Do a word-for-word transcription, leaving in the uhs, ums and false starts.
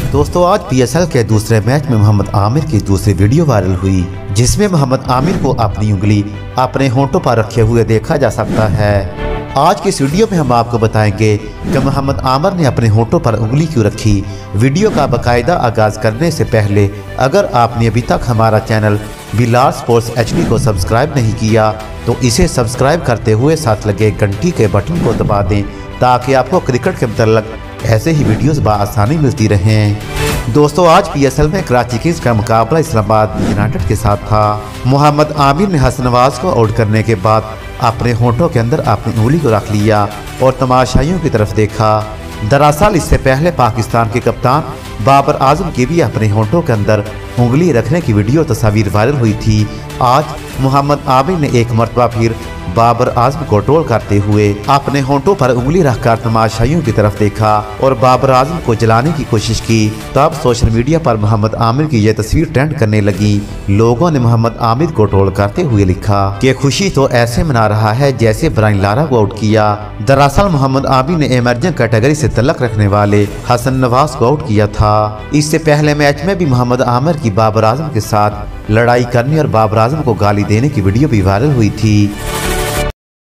दोस्तों आज पीएसएल के दूसरे मैच में मोहम्मद आमिर की दूसरी वीडियो वायरल हुई, जिसमें मोहम्मद आमिर को अपनी उंगली अपने होंठों पर रखे हुए देखा जा सकता है। आज की इस वीडियो में हम आपको बताएंगे कि मोहम्मद आमिर ने अपने होंठों पर उंगली क्यों रखी। वीडियो का बाकायदा आगाज करने से पहले अगर आपने अभी तक हमारा चैनल बिलाल स्पोर्ट्स एचडी को सब्सक्राइब नहीं किया तो इसे सब्सक्राइब करते हुए साथ लगे घंटी के बटन को दबा दें, ताकि आपको क्रिकेट के मुतल्लिक ऐसे ही वीडियोस बआसानी मिलती रहें। दोस्तों आज पीएसएल में कराची किंग्स का मुकाबला इस्लामाबाद यूनाइटेड के साथ था। मोहम्मद आमिर ने हसन नवाज को आउट करने के बाद अपने होंठों के अंदर अपनी उंगली को रख लिया और तमाशाइयों की तरफ देखा। दरअसल इससे पहले पाकिस्तान के कप्तान बाबर आजम की भी अपने होंठों के अंदर उंगली रखने की वीडियो तस्वीर वायरल हुई थी। आज मोहम्मद आमिर ने एक मरतबा फिर बाबर आजम को ट्रोल करते हुए अपने होंठों पर उंगली रखकर तमाशाइयों की तरफ देखा और बाबर आजम को जलाने की कोशिश की। तब सोशल मीडिया पर मोहम्मद आमिर की यह तस्वीर ट्रेंड करने लगी। लोगों ने मोहम्मद आमिर को ट्रोल करते हुए लिखा कि खुशी तो ऐसे मना रहा है जैसे ब्रायन लारा को आउट किया। दरअसल मोहम्मद आमिर ने इमर्जिंग कैटेगरी से तल्लक रखने वाले हसन नवाज को आउट किया था। इससे पहले मैच में भी मोहम्मद आमिर की बाबर आजम के साथ लड़ाई करने और बाबर आजम को गाली देने की वीडियो भी वायरल हुई थी।